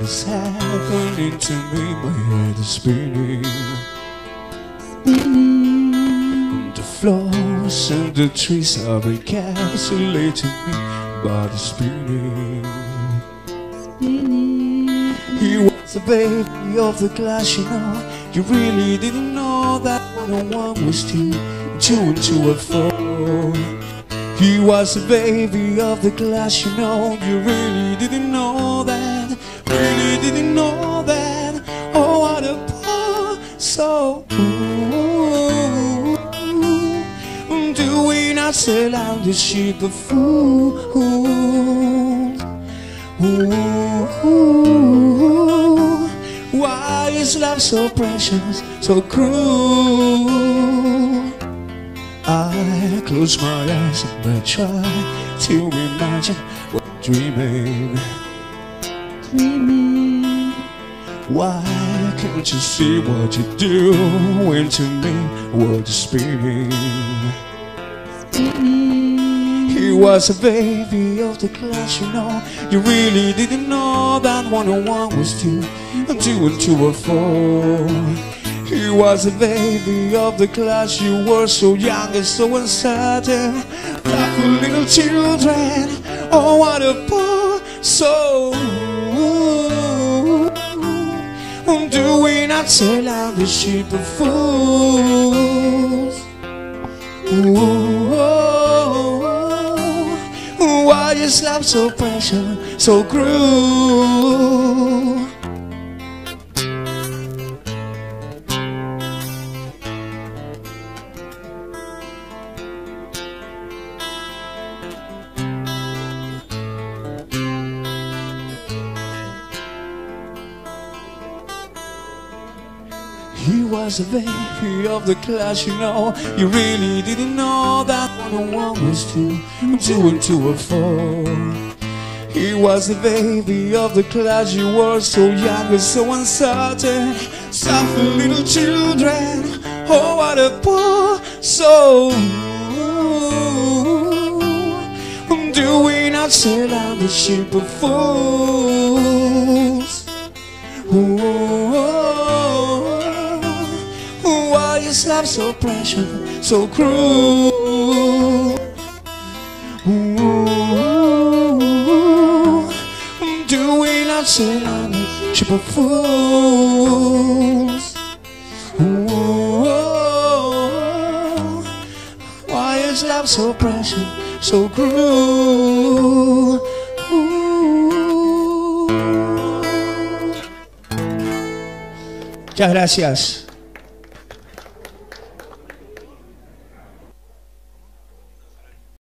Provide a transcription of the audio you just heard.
is happening to me? My head is spinning. The floors and the trees are encapsulating me, but it's spinning. He was a baby of the glass, you know. You really didn't know that 101 was two and two are four. He was a baby of the glass, you know. You really didn't know that, really didn't know that. Oh, what a poor soul. Do we not sail out the ship of fools? Why is love so precious, so cruel? I close my eyes and I try to imagine what I'm dreaming. Why can't you see what you're doing to me? What you're spinning. He was a baby of the class, you know. You really didn't know that 101 was two and two were four. He was a baby of the class. You were so young and so uncertain, like little children. Oh, what a poor soul. Do we not sail out the ship of fools? Why is love so precious, so cruel? He was a baby of the class, you know. You really didn't know that 101 was two and two were four. He was a baby of the class. You were so young and so uncertain, soft little children. Oh, what a poor soul. Do we not sail on the ship of fools? Why is love so precious, so cruel? Do we not sail on the ship of fools? Why is love so precious, so cruel? Muchas gracias.